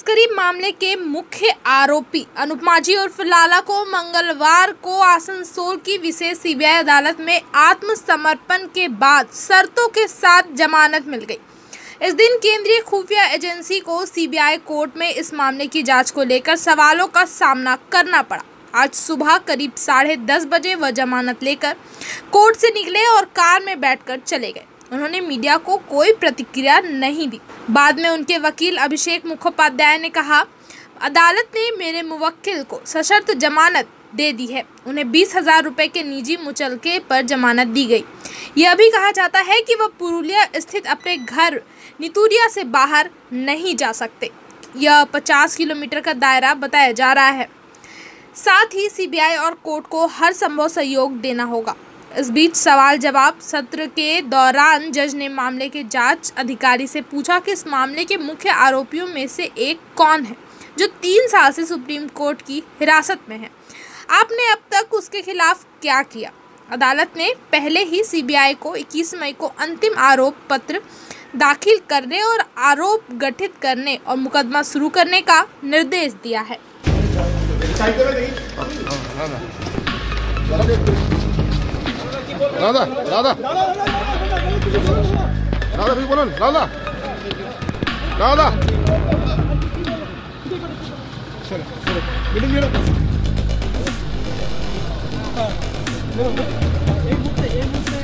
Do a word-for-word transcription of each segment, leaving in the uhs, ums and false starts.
तस्करी मामले के मुख्य आरोपी अनूप माझी और लाला को मंगलवार को आसनसोल की विशेष सीबीआई अदालत में आत्मसमर्पण के बाद शर्तों के साथ जमानत मिल गई। इस दिन केंद्रीय खुफिया एजेंसी को सीबीआई कोर्ट में इस मामले की जांच को लेकर सवालों का सामना करना पड़ा। आज सुबह करीब साढ़े दस बजे वह जमानत लेकर कोर्ट से निकले और कार में बैठकर चले गए। उन्होंने मीडिया को कोई प्रतिक्रिया नहीं दी। बाद में उनके वकील अभिषेक मुखोपाध्याय ने कहा, अदालत ने मेरे मुवक्किल को सशर्त जमानत दे दी है। उन्हें बीस हजार रुपये के निजी मुचलके पर जमानत दी गई। यह भी कहा जाता है कि वह पुरुलिया स्थित अपने घर नितुरिया से बाहर नहीं जा सकते। यह पचास किलोमीटर का दायरा बताया जा रहा है। साथ ही सीबीआई और कोर्ट को हर संभव सहयोग देना होगा। इस बीच सवाल जवाब सत्र के दौरान जज ने मामले के जांच अधिकारी से पूछा कि इस मामले के मुख्य आरोपियों में से एक कौन है जो तीन साल से सुप्रीम कोर्ट की हिरासत में है। आपने अब तक उसके खिलाफ क्या किया? अदालत ने पहले ही सीबीआई को इक्कीस मई को अंतिम आरोप पत्र दाखिल करने और आरोप गठित करने और मुकदमा शुरू करने का निर्देश दिया है। दादा दादा दादा भी बोलो दादा दादा चलो चलो मीटिंग मेरा एक मुद्दे एक मुद्दे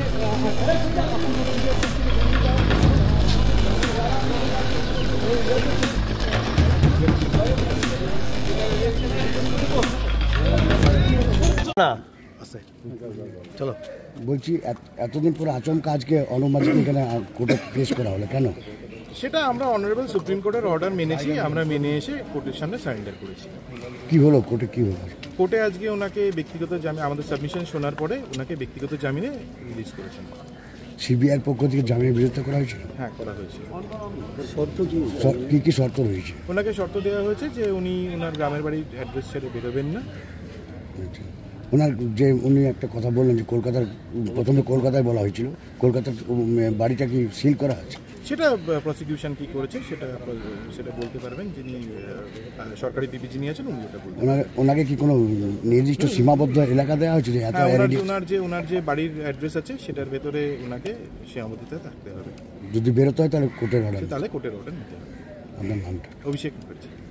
না চলো বলছি এতদিন পরে আচমকা আজকে অনুপ মাঝিকে এখানে কোর্টে পেশ করা হলো কেন? সেটা আমরা অনারেবল সুপ্রিম কোর্টের অর্ডার মেনেছি, আমরা মেনে এসে কোর্টের সামনে সারেন্ডার করেছি। কি হলো কোর্টে কি হলো? কোর্টে আজকে ওনাকে ব্যক্তিগত জামিন, আমাদের সাবমিশন শোনার পরে ওনাকে ব্যক্তিগত জামিনে রিলিজ করেছেন। সিবিআইয়ের পক্ষ থেকে জামিনের বিরোধিতা করা হয়েছিল? হ্যাঁ, করা হয়েছিল। শর্ত কি কি কি শর্ত রয়েছে? ওনাকে শর্ত দেওয়া হয়েছে যে উনি ওনার গ্রামের বাড়ির অ্যাড্রেস ছেড়ে বেরোবেন না। ওনার যে উনি একটা কথা বললেন যে কলকাতার, প্রথমে কলকাতায় বলা হয়েছিল, কলকাতার বাড়িটা কি সিল করা আছে? সেটা প্রসিকিউশন কি করেছে সেটা সেটা বলতে পারবেন, যিনি সরকারি ডিপি যিনি আছেন উনি এটা বলবেন। ওনাকে কি কোনো নির্দিষ্ট সীমাবদ্ধ এলাকা দেওয়া হয়েছে? ওনার যে ওনার যে বাড়ির অ্যাড্রেস আছে সেটার ভেতরে ওনাকে সীমাবদ্ধতা থাকতে হবে। যদি বেরোতে হয় তাহলে কোর্টের অর্ডার, তাহলে কোর্টের অর্ডার নিতে হবে। আপনার নামটা? অভিষেক মুখার্জি।